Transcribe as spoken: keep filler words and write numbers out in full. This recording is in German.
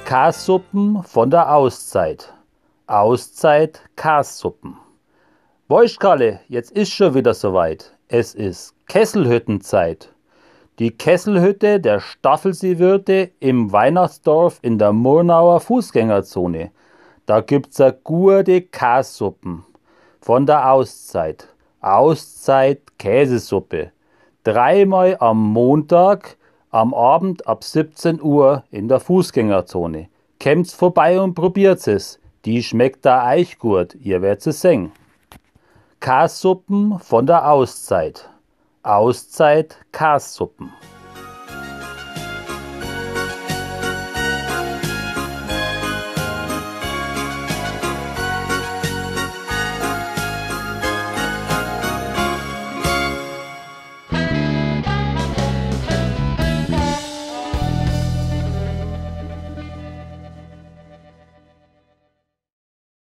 Kassuppen von der Auszeit. Auszeit Kassuppen. Weißt Kalle, jetzt ist schon wieder soweit. Es ist Kesselhüttenzeit. Die Kesselhütte der Staffelseewirte im Weihnachtsdorf in der Murnauer Fußgängerzone. Da gibt's a gute Kassuppen von der Auszeit. Auszeit Käsesuppe. Dreimal am Montag am Abend ab siebzehn Uhr in der Fußgängerzone. Kommt's vorbei und probiert's es. Die schmeckt da euch gut, ihr werdet es sehen. Kassuppen von der Auszeit. Auszeit Kassuppen.